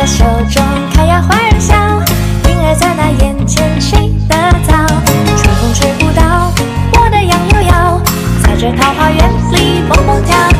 在手中，开呀花儿笑，云儿在那眼前睡得早，春风吹不到我的杨柳腰，在这桃花源里蹦蹦跳。